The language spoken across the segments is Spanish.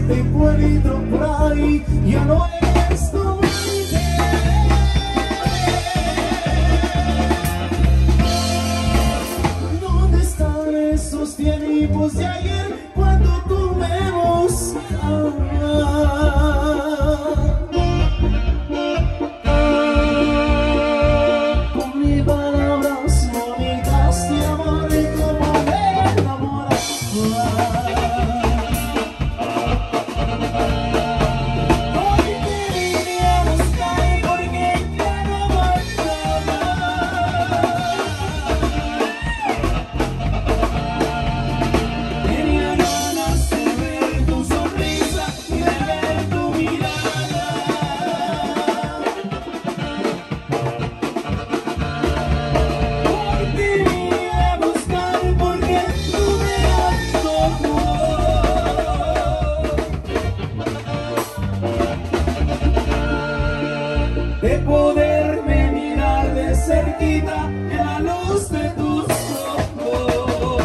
te encuentro por ahí, ya no eres como antes. ¿Dónde están esos tiempos de ayer cuando tú me buscabas? Con mis palabras bonitas de amor y como me enamorabas. Hoy te vine a buscar porque ya no vuelvo más. Tenía ganas de ver tu sonrisa y de ver tu mirada. Hoy te vine a buscar porque tú me das todo. De poderme mirar de cerquita en la luz de tus ojos.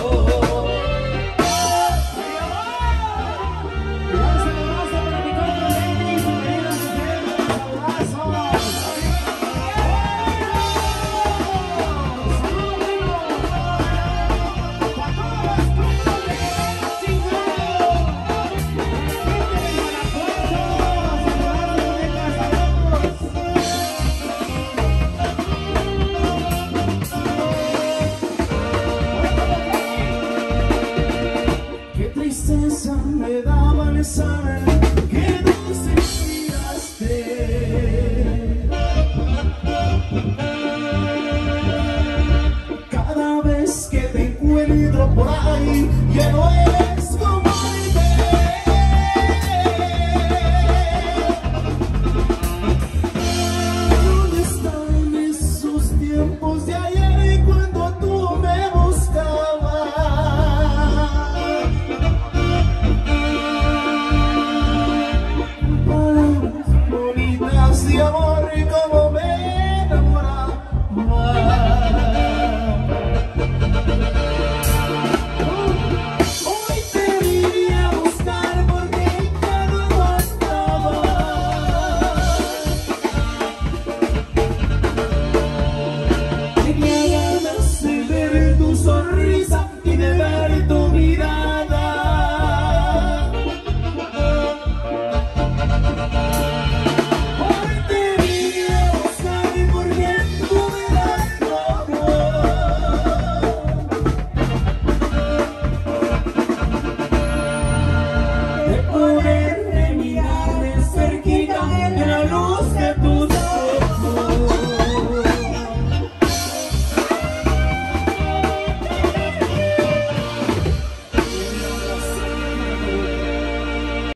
Qué tristeza me daba el saber que tú suspiraste. Cada vez que te encuentro por ahí, ya no eres como